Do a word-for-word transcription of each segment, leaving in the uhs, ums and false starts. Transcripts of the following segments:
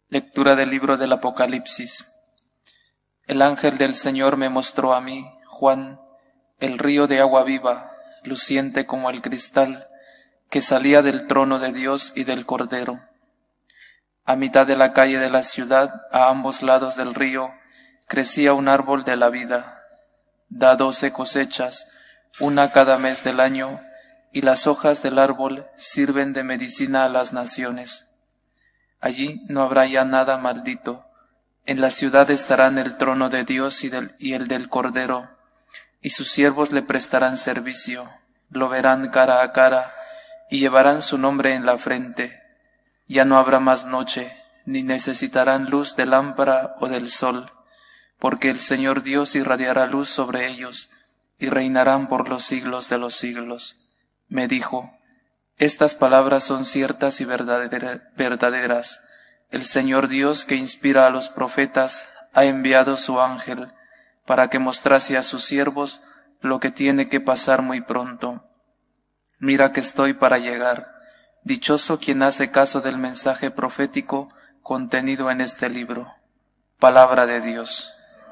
Lectura del libro del Apocalipsis. El ángel del Señor me mostró a mí, Juan, el río de agua viva, luciente como el cristal, que salía del trono de Dios y del Cordero. A mitad de la calle de la ciudad, a ambos lados del río, crecía un árbol de la vida. Da doce cosechas, una cada mes del año, y las hojas del árbol sirven de medicina a las naciones. Allí no habrá ya nada maldito. En la ciudad estarán el trono de Dios y, del, y el del Cordero, y sus siervos le prestarán servicio, lo verán cara a cara, y llevarán su nombre en la frente. Ya no habrá más noche, ni necesitarán luz de lámpara o del sol, porque el Señor Dios irradiará luz sobre ellos, y reinarán por los siglos de los siglos. Me dijo, estas palabras son ciertas y verdaderas. El Señor Dios, que inspira a los profetas, ha enviado su ángel para que mostrase a sus siervos lo que tiene que pasar muy pronto. Mira que estoy para llegar. Dichoso quien hace caso del mensaje profético contenido en este libro. Palabra de Dios.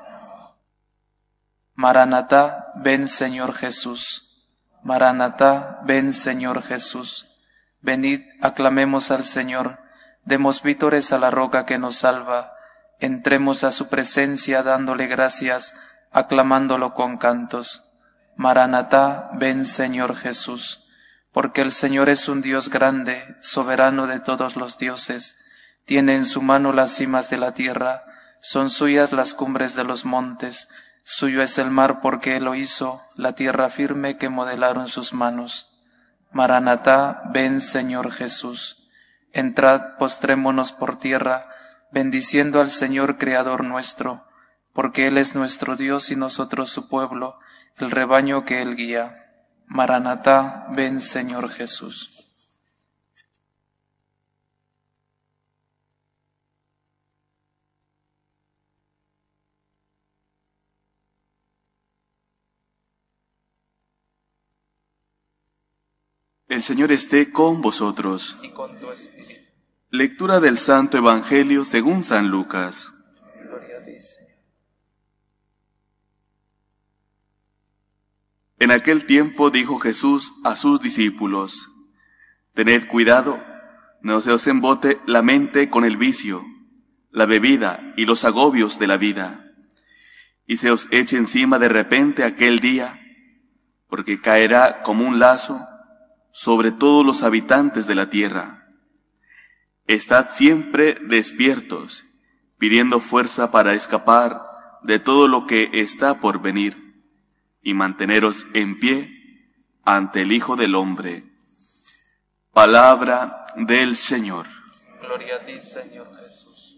Maranatá, ven Señor Jesús. Maranatá, ven Señor Jesús. Venid, aclamemos al Señor. Demos vítores a la roca que nos salva, entremos a su presencia dándole gracias, aclamándolo con cantos. Maranatá, ven Señor Jesús, porque el Señor es un Dios grande, soberano de todos los dioses, tiene en su mano las cimas de la tierra, son suyas las cumbres de los montes, suyo es el mar porque él lo hizo, la tierra firme que modelaron sus manos. Maranatá, ven Señor Jesús. Entrad, postrémonos por tierra, bendiciendo al Señor Creador nuestro, porque Él es nuestro Dios y nosotros su pueblo, el rebaño que Él guía. Maranatá, ven Señor Jesús. El Señor esté con vosotros. Y con tu espíritu. Lectura del Santo Evangelio según San Lucas. Gloria a ti, Señor. En aquel tiempo dijo Jesús a sus discípulos, tened cuidado, no se os embote la mente con el vicio, la bebida y los agobios de la vida, y se os eche encima de repente aquel día, porque caerá como un lazo sobre todos los habitantes de la tierra. Estad siempre despiertos, pidiendo fuerza para escapar de todo lo que está por venir, y manteneros en pie ante el Hijo del Hombre. Palabra del Señor. Gloria a ti, Señor Jesús.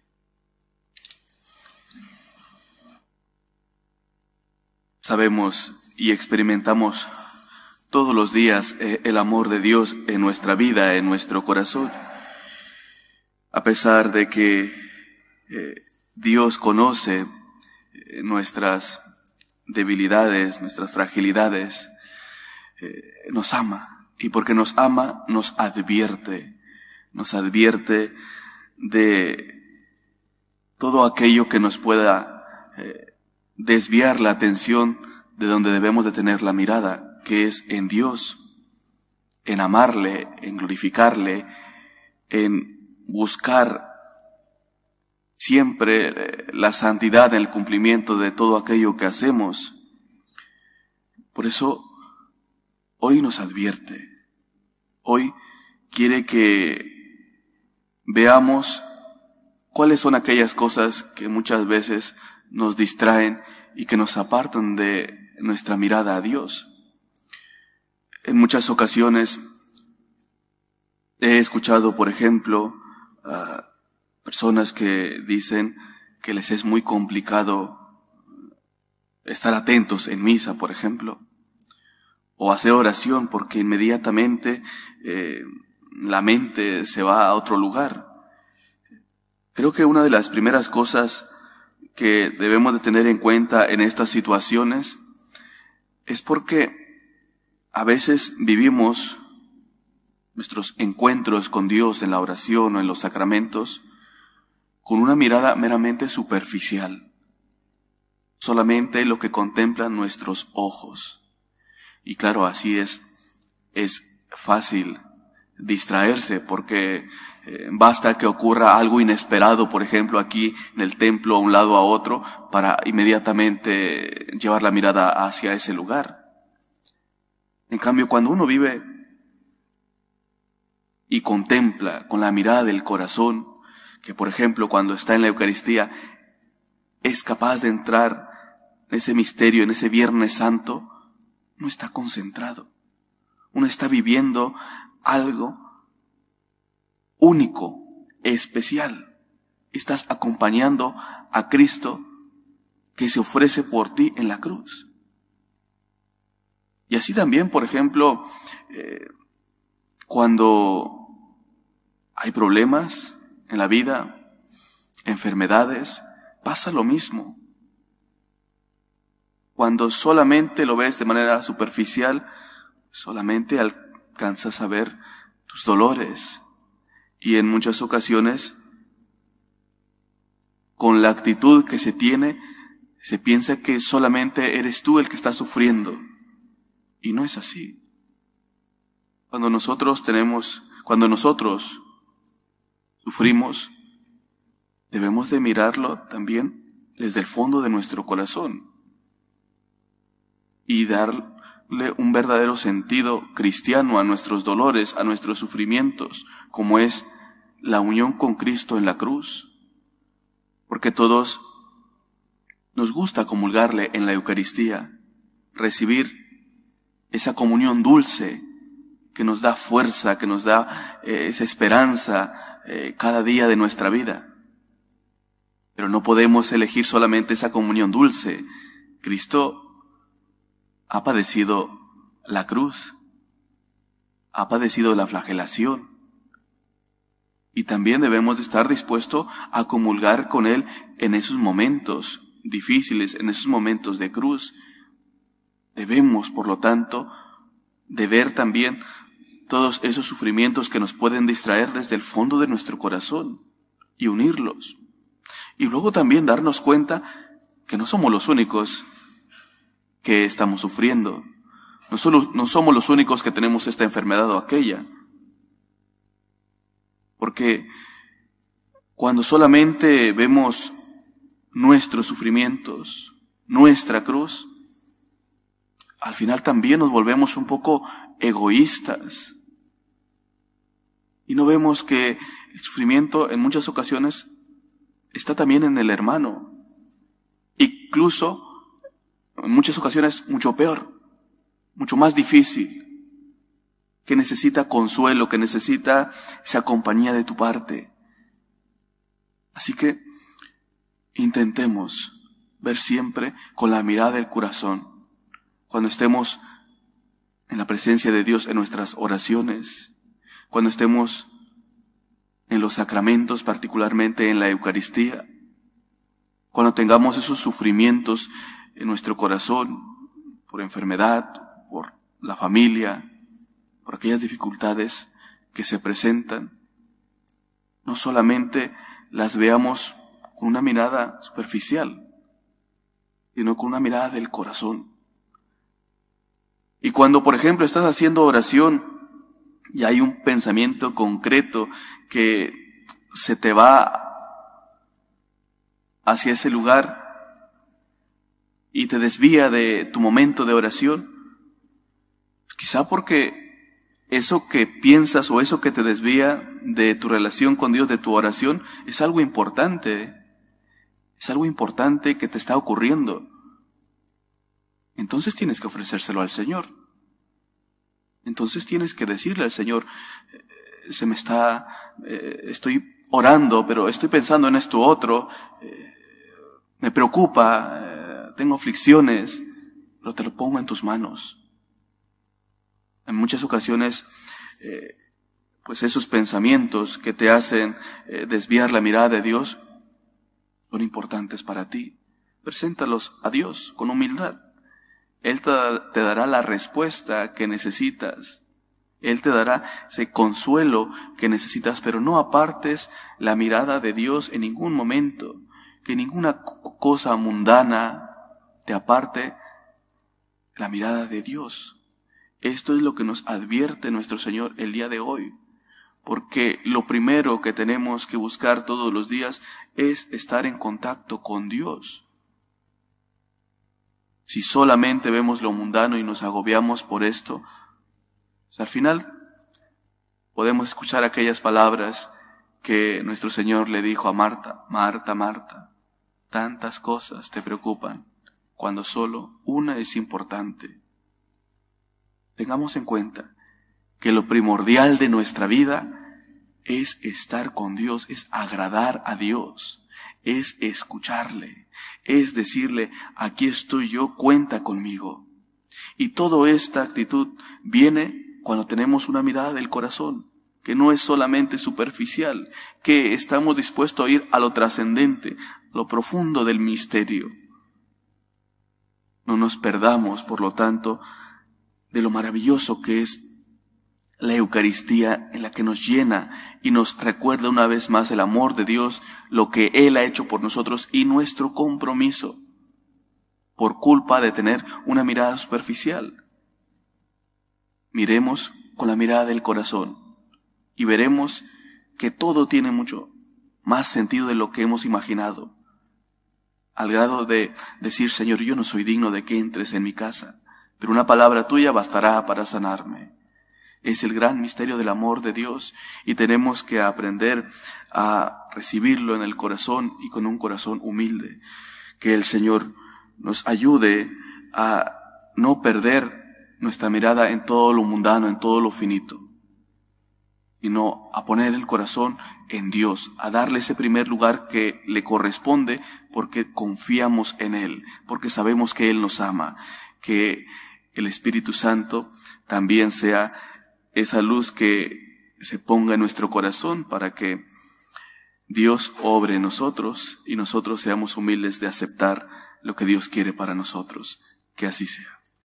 Sabemos y experimentamos todos los días eh, el amor de Dios en nuestra vida, en nuestro corazón. A pesar de que eh, Dios conoce eh, nuestras debilidades, nuestras fragilidades, eh, nos ama. Y porque nos ama, nos advierte. Nos advierte de todo aquello que nos pueda eh, desviar la atención de donde debemos de tener la mirada, que es en Dios, en amarle, en glorificarle, en buscar siempre la santidad en el cumplimiento de todo aquello que hacemos. Por eso, hoy nos advierte, hoy quiere que veamos cuáles son aquellas cosas que muchas veces nos distraen y que nos apartan de nuestra mirada a Dios. En muchas ocasiones he escuchado, por ejemplo, a personas que dicen que les es muy complicado estar atentos en misa, por ejemplo, o hacer oración porque inmediatamente eh, la mente se va a otro lugar. Creo que una de las primeras cosas que debemos de tener en cuenta en estas situaciones es porque a veces vivimos nuestros encuentros con Dios en la oración o en los sacramentos con una mirada meramente superficial, solamente lo que contemplan nuestros ojos. Y claro, así es, es fácil distraerse, porque eh, basta que ocurra algo inesperado, por ejemplo, aquí en el templo, a un lado a otro, para inmediatamente llevar la mirada hacia ese lugar. En cambio, cuando uno vive y contempla con la mirada del corazón, que por ejemplo cuando está en la Eucaristía es capaz de entrar en ese misterio, en ese Viernes Santo, no está concentrado. Uno está viviendo algo único, especial. Estás acompañando a Cristo que se ofrece por ti en la cruz. Y así también, por ejemplo, eh, cuando hay problemas en la vida, enfermedades, pasa lo mismo. Cuando solamente lo ves de manera superficial, solamente alcanzas a ver tus dolores. Y en muchas ocasiones, con la actitud que se tiene, se piensa que solamente eres tú el que está sufriendo. Y no es así. Cuando nosotros tenemos, cuando nosotros sufrimos, debemos de mirarlo también desde el fondo de nuestro corazón y darle un verdadero sentido cristiano a nuestros dolores, a nuestros sufrimientos, como es la unión con Cristo en la cruz. Porque todos nos gusta comulgarle en la Eucaristía, recibir esa comunión dulce que nos da fuerza, que nos da eh, esa esperanza eh, cada día de nuestra vida. Pero no podemos elegir solamente esa comunión dulce. Cristo ha padecido la cruz, ha padecido la flagelación, y también debemos de estar dispuestos a comulgar con Él en esos momentos difíciles, en esos momentos de cruz. Debemos, por lo tanto, de ver también todos esos sufrimientos que nos pueden distraer desde el fondo de nuestro corazón y unirlos. Y luego también darnos cuenta que no somos los únicos que estamos sufriendo. No, solo, no somos los únicos que tenemos esta enfermedad o aquella. Porque cuando solamente vemos nuestros sufrimientos, nuestra cruz, al final también nos volvemos un poco egoístas. Y no vemos que el sufrimiento en muchas ocasiones está también en el hermano. Incluso, en muchas ocasiones, mucho peor, mucho más difícil, que necesita consuelo, que necesita esa compañía de tu parte. Así que intentemos ver siempre con la mirada del corazón, cuando estemos en la presencia de Dios en nuestras oraciones, cuando estemos en los sacramentos, particularmente en la Eucaristía, cuando tengamos esos sufrimientos en nuestro corazón, por enfermedad, por la familia, por aquellas dificultades que se presentan, no solamente las veamos con una mirada superficial, sino con una mirada del corazón. Y cuando, por ejemplo, estás haciendo oración y hay un pensamiento concreto que se te va hacia ese lugar y te desvía de tu momento de oración, quizá porque eso que piensas o eso que te desvía de tu relación con Dios, de tu oración, es algo importante, es algo importante que te está ocurriendo. Entonces tienes que ofrecérselo al Señor. Entonces tienes que decirle al Señor, eh, se me está, eh, estoy orando, pero estoy pensando en esto otro, eh, me preocupa, eh, tengo aflicciones, pero te lo pongo en tus manos. En muchas ocasiones, eh, pues esos pensamientos que te hacen eh, desviar la mirada de Dios son importantes para ti. Preséntalos a Dios con humildad. Él te, te dará la respuesta que necesitas. Él te dará ese consuelo que necesitas, pero no apartes la mirada de Dios en ningún momento, que ninguna cosa mundana te aparte la mirada de Dios. Esto es lo que nos advierte nuestro Señor el día de hoy, porque lo primero que tenemos que buscar todos los días es estar en contacto con Dios. Si solamente vemos lo mundano y nos agobiamos por esto, pues al final podemos escuchar aquellas palabras que nuestro Señor le dijo a Marta: Marta, Marta, tantas cosas te preocupan, cuando solo una es importante. Tengamos en cuenta que lo primordial de nuestra vida es estar con Dios, es agradar a Dios, es escucharle, es decirle: aquí estoy yo, cuenta conmigo. Y toda esta actitud viene cuando tenemos una mirada del corazón, que no es solamente superficial, que estamos dispuestos a ir a lo trascendente, lo profundo del misterio. No nos perdamos, por lo tanto, de lo maravilloso que es la Eucaristía, en la que nos llena y nos recuerda una vez más el amor de Dios, lo que Él ha hecho por nosotros y nuestro compromiso, por culpa de tener una mirada superficial. Miremos con la mirada del corazón y veremos que todo tiene mucho más sentido de lo que hemos imaginado, al grado de decir: Señor, yo no soy digno de que entres en mi casa, pero una palabra tuya bastará para sanarme. Es el gran misterio del amor de Dios y tenemos que aprender a recibirlo en el corazón y con un corazón humilde. Que el Señor nos ayude a no perder nuestra mirada en todo lo mundano, en todo lo finito, sino a poner el corazón en Dios, a darle ese primer lugar que le corresponde, porque confiamos en Él, porque sabemos que Él nos ama. Que el Espíritu Santo también sea esa luz que se ponga en nuestro corazón para que Dios obre en nosotros y nosotros seamos humildes de aceptar lo que Dios quiere para nosotros. Que así sea.